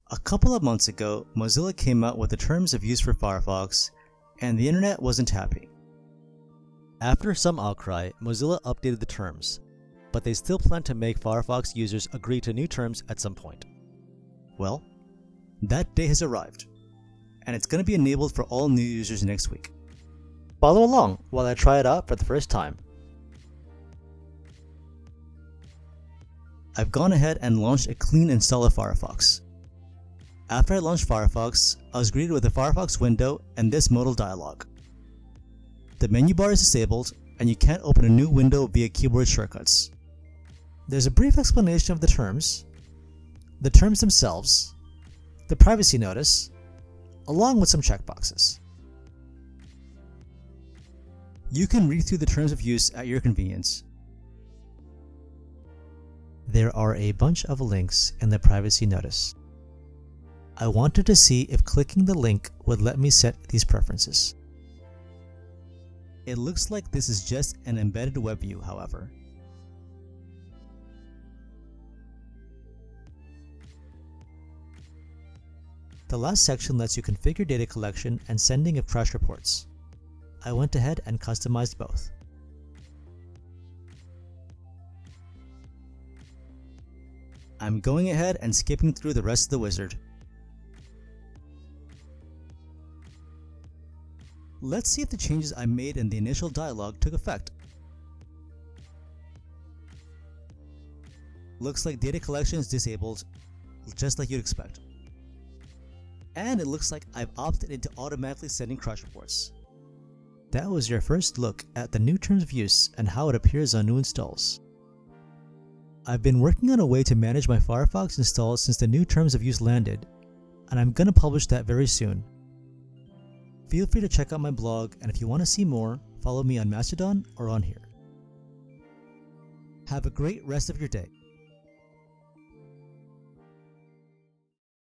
A couple of months ago, Mozilla came out with the terms of use for Firefox, and the internet wasn't happy. After some outcry, Mozilla updated the terms, but they still plan to make Firefox users agree to new terms at some point. Well, that day has arrived, and it's going to be enabled for all new users next week. Follow along while I try it out for the first time. I've gone ahead and launched a clean install of Firefox. After I launched Firefox, I was greeted with a Firefox window and this modal dialog. The menu bar is disabled, and you can't open a new window via keyboard shortcuts. There's a brief explanation of the terms themselves, the privacy notice, along with some checkboxes. You can read through the terms of use at your convenience. There are a bunch of links in the privacy notice. I wanted to see if clicking the link would let me set these preferences. It looks like this is just an embedded web view, however. The last section lets you configure data collection and sending of crash reports. I went ahead and customized both. I'm going ahead and skipping through the rest of the wizard. Let's see if the changes I made in the initial dialog took effect. Looks like data collection is disabled, just like you'd expect. And it looks like I've opted into automatically sending crash reports. That was your first look at the new terms of use and how it appears on new installs. I've been working on a way to manage my Firefox installs since the new terms of use landed, and I'm gonna publish that very soon. Feel free to check out my blog, and if you want to see more, follow me on Mastodon or on here. Have a great rest of your day.